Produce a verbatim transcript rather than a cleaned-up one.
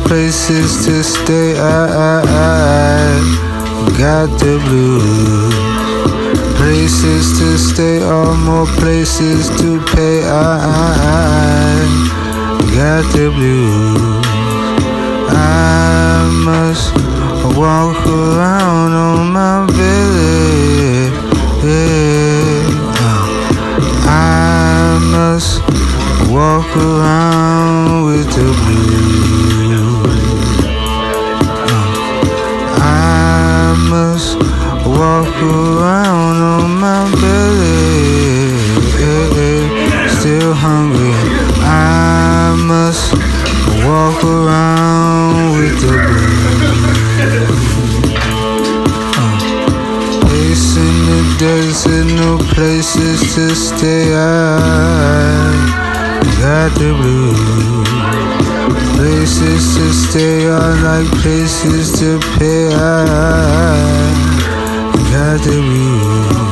places to stay. I, I, I got the blues. Places to stay or more places to pay. I, I, I got the blues. I must walk around on my belly. Yeah. I must walk around with the blues. I must walk around on my belly. Still hungry. I must walk around with the blues. Place in the desert, no places to stay. I got the blues. Places to stay are like places to pay. I got the blues.